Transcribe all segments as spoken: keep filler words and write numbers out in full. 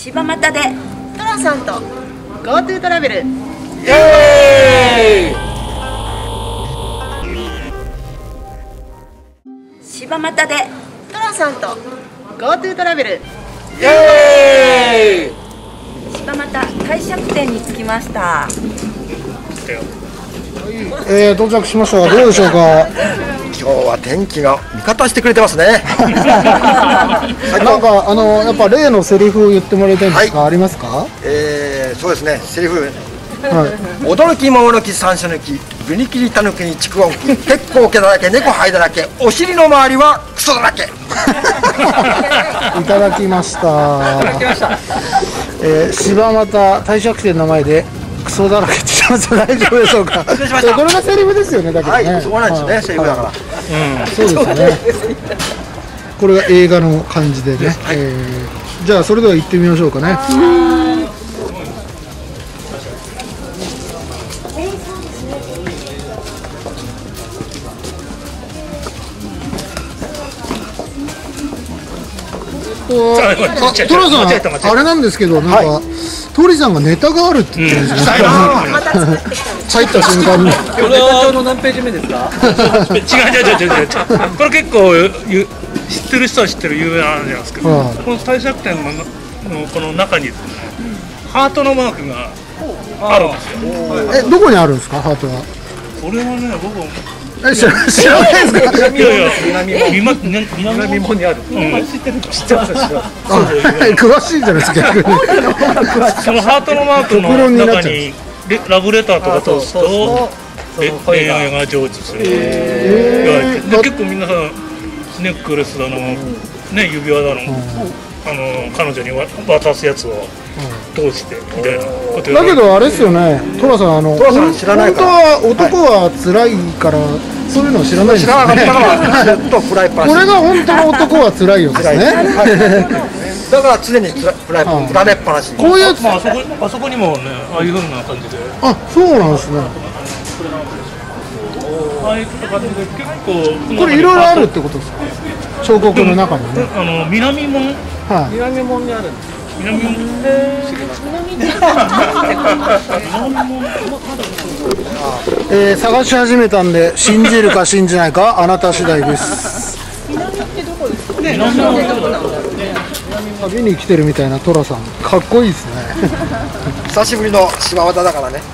柴又でトラさんと GoTo トラベル。 イエーイ。 柴又でトラさんと GoTo トラベル。 イエーイ。 柴又帝釈天に着きました。 えー、到着しましたがどうでしょうか。 今日は天気が味方してくれてますね。 なんかあのやっぱ例のセリフを言ってもらいたいんですか、はい、ありますか。 えー、そうですね、セリフ、 はい、 驚き桃抜き山椒抜きブニキリタヌキにちくわ置き結構毛だらけ猫灰だらけお尻の周りはクソだらけ。 いただきました。えー、柴又帝釈天の前でクソだらけって言ってます。大丈夫でしょうか。 失礼しました。 これがセリフですよね。だけどね、 はい、そうなんですね、セリフだから。 うん、そうですね。これが映画の感じでね。はい、えー、じゃあそれでは行ってみましょうかね。あ、トラさん、あれなんですけど、なんか、はい、トリさんがネタがあるって言ってるんですよ。入った瞬間に。 これはの何ページ目ですか？違う違う違う違う違う。これ結構知ってる人は知ってる有名なんじゃないですか。この帝釈天のこの中にですね、ハートのマークがあるんですよ。 え、どこにあるんですか、ハートは？ これはね、僕は。 え、知らないですか？ いやいや、南南門にある。知ってる。知ってます。 詳しいじゃないですか、逆に。 そのハートのマークの中にラブレターとか通すと恋愛が成就する。結構皆さんネックレスだのね、指輪だのあの彼女に渡すやつを通してみたいなこと。 だけどあれですよね、トラさん、あの本当は男は辛いからそういうのを知らないんですよね。これが本当の男は辛いよですね。 だから常にフライパン裏目っぱなし。 こういうやつ、 あそこあそこにもね、ああいう風な感じで。 あ、そうなんですね。 ああいう感じで結構これいろいろあるってことですか。彫刻の中にね。 あの南門、 はい。 南門にあるんです。南門。 えー、探し始めたんで信じるか信じないかあなた次第です。 南ってどこですか？ 南ってどこなんだろうね。旅に来てるみたいなトラさん、かっこいいですね。 久しぶりの柴又だからね。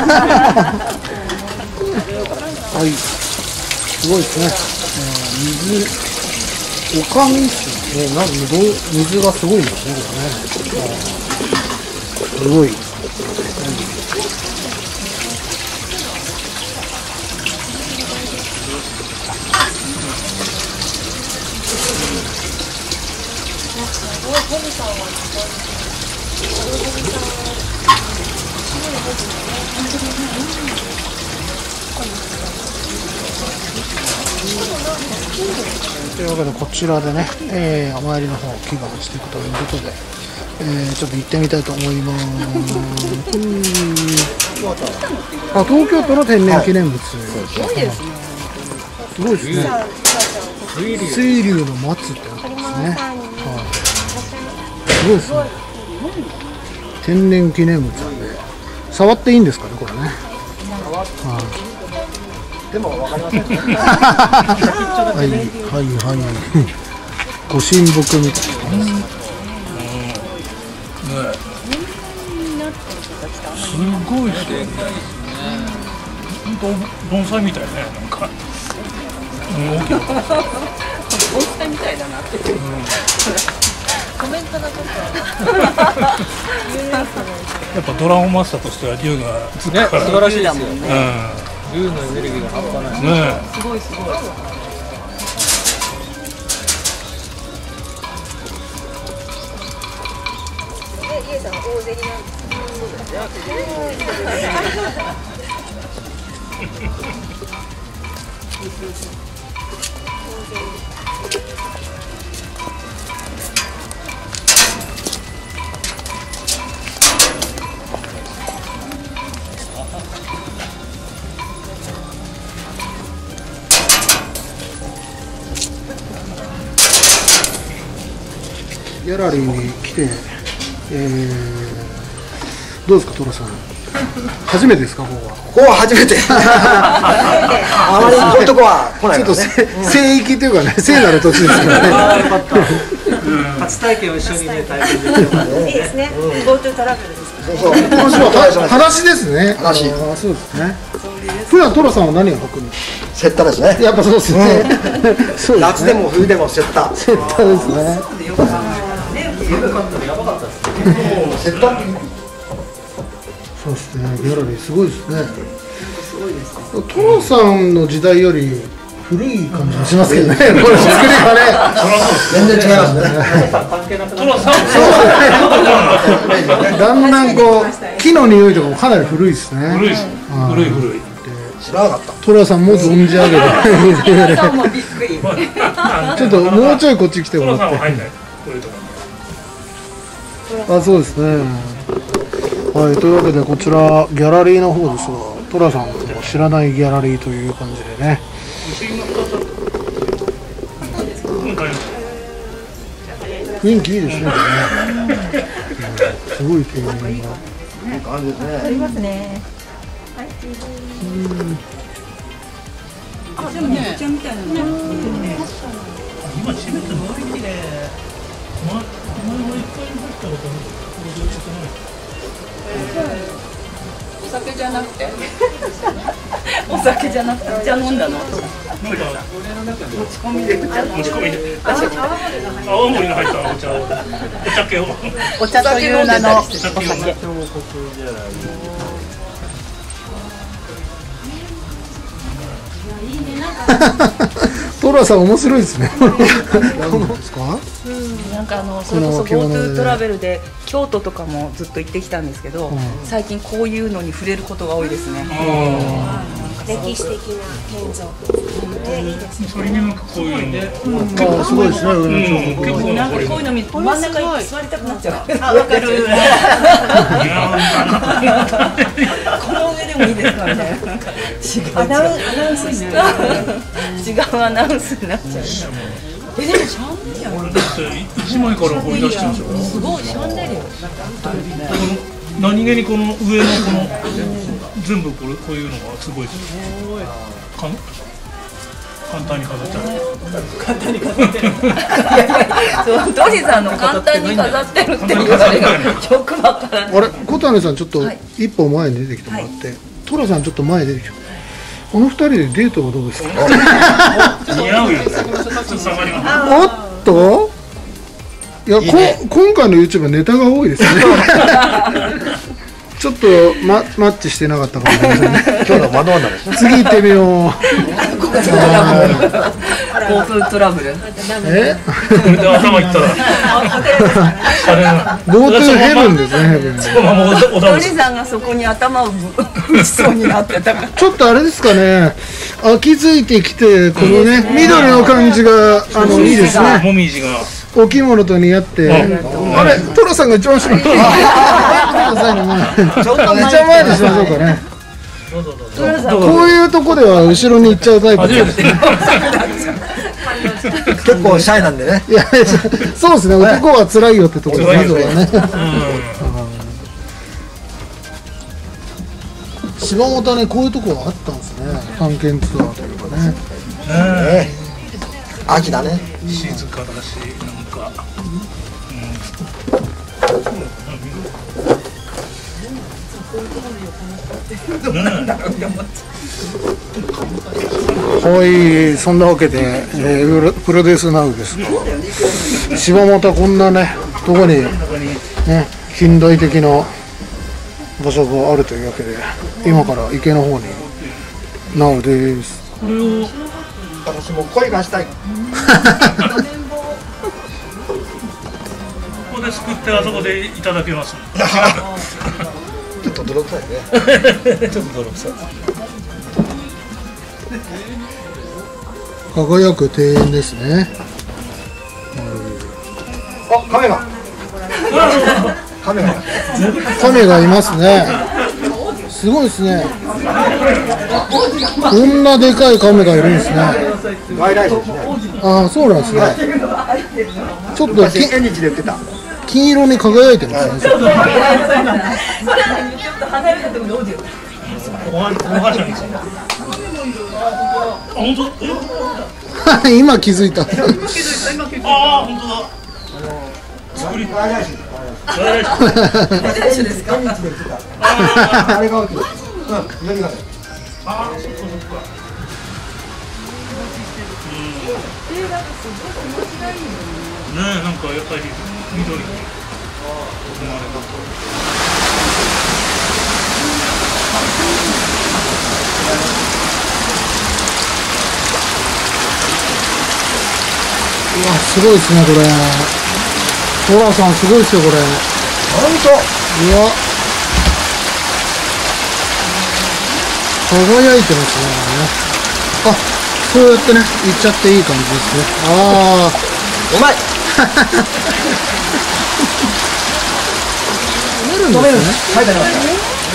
はい、すごいですね。えー、水、おかみですね。なんどう水がすごいんですね、これね。すごい。というわけでこちらでね、えー、お参りの方を祈願していくということで、えー、ちょっと行ってみたいと思います。あ、東京都の天然記念物、はい、すごいですね。すごいですね。水流の松ってやつですね。はい、すごいですね。天然記念物なんで触っていいんですかね、これね。はい、 でもわかりません。 はいはいはい。ご神木みたいな。 すごいですね。本当盆栽みたいね、なんか。大きな。盆栽みたいだなって。コメントがちょっと。 やっぱドラゴンマスターとしては竜がね、素晴らしいですよね。 竜のエネルギーが半端ない。ね、 すごいすごい。イエさん大競りなんです。 ギャラリーに来てえー、どうですかトラさん、初めてですかここは。 ここは初めてあまりこういうとこは来ないちょっとからね。 聖域というかね、聖なる土地ですからね。 ああよかった。初体験を一緒にね体験できるからね。 いいですね。GoTo トラベルです。 そうそう。 話ですね。 話あのそうですね。普段トラさんは何を履くの？ セッタですね。 やっぱそうですね。そうですね。 夏でも冬でもセッタ。 セッターですね。 セッタ。 そうですね。ギャラリーすごいですね。トラさんの時代より古い感じがしますけどね。これ作りがね。 全然違いますね。 トラさんだんだんこう木の匂いとかもかなり古いですね。 古いです古い古い知らなかった。 トラさんも存じ上げてもうびっくり。 ちょっともうちょいこっち来てトもらって。 ラさんは入んないこういうとこあ、そうですね。はい、というわけでこちらギャラリーの方ですが、トラさんも知らないギャラリーという感じでね。雰囲気いいですね。すごい店員が。 いい感じですね。 ありますね。 あ、でもね、お茶みたいなの。 今閉めてないきれい。前前も一回入ったことない。 お酒じゃなくて。お酒じゃなくて、お茶飲んだの。 持ち込みで。持ち込みで。青森の入ったお茶を。お酒を。 お茶という名のお酒。 トラさん面白いですね。何ですか？ なんかあのそれこそ GoTo トラベルで京都とかもずっと行ってきたんですけど、最近こういうのに触れることが多いですね。 歴史的な建造。いいですね。 それになんかこういうの。 あ、すごいですね。 うん、結構なんかこういうの見真ん中に座りたくなっちゃう。 あ、わかる。 この上でもいいですかみたいな。なんか違う。 アナウンアナウンスしてる。 違うアナウンスになっちゃう。え、でもシャンデリア。 これだって一枚から掘り出してるんですよ。 すごいシャンデリア。 何気にこの上のこの全部これこういうのがすごいですよ。かん簡単に飾ってある。 簡単に飾ってる。そうトリさんの簡単に飾ってるって言われがよくわからない。 あれ、小谷さんちょっと一歩前に出てきてもらって、トラさんちょっと前に出てきて。この二人でデートはどうですか？ 似合うよ。ちょっと下がります。 おっと？いや、こ今回の YouTube はネタが多いですね。ちょっとママッチしてなかったかもしれませんね。 今日の窓罠です。 次行ってみよう。 GoTo トラブル。 え？ 頭いったら。 GoTo ヘブンですね。ヘブン。 そのままおト倒し。 リさんがそこに頭を打ちそうになってたから。 ちょっとあれですかね。あ、気づいてきてこのね緑の感じがあのいいですね。 もみじが。 お着物と似合って。あれ、トラさんが一番後ろに。ちょっとめちゃ前にしましょうかね。こういうとこでは後ろに行っちゃうタイプです。 結構シャイなんでね。 いや、そうですね。男は辛いよってところですね。柴本はね、こういうとこがあったんですね。探検ツアーというかね。 秋だね。 静かだし、なんか。 はい、そんなわけで、えー、プロデュースナウですが、柴本はこんなね、とこに、ね、近代的な場所があるというわけで、今から池の方にナウです。 これを私も恋がしたい。 ここですくってあそこでいただけます。 ちょっと泥臭いね。 ちょっと泥臭い。 輝く庭園ですね。 あ、亀が。亀が。 亀がいますね。すごいですね。こんなでかい亀がいるんですね。 外来種ですね。 ああ、そうなんですね。ちょっとき縁日で売ってた。 金色に輝いてますね。 ちょっと離れたところでオーディオ。 おはおはしゃにして。あ、本当？え？ 今気づいた。 ああ、本当だ。作り。 外来種外来種。 外来種ですか？ あれが大きい。うん、何がね。 ああ、そっかそっか。ねえ、なんかやっぱり緑に生まれたと。 うわ、すごいですね、これ。トラさん、すごいですよ、これ。 本当。 うわ。輝いてますね。あ、そうやってね、いっちゃっていい感じですね。ああ。 うまい。 止めるんですね。 書いてあります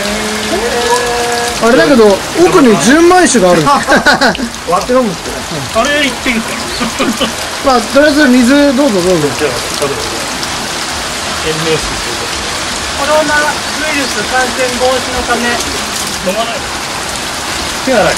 あれだけど、奥に純米酒があるんです。 割って飲むってね。 あれ言っていいかな。 まあ、とりあえず水どうぞどうぞ。 じゃあ、例えば塩分水というコロナウイルス感染防止のためか飲まない手洗い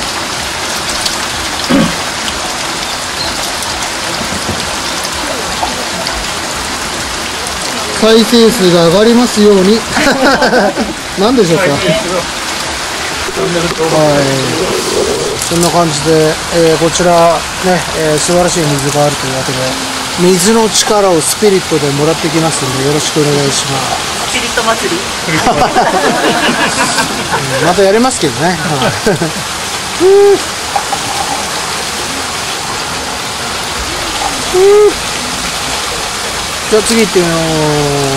再生数が上がりますように。何でしょうか。はい、そんな感じで、えー、こちらね、えー、素晴らしい水があるというわけで、水の力をスピリットでもらってきますので、よろしくお願いします。 スピリット祭り。 またやりますけどね。じゃあ次行ってみよう。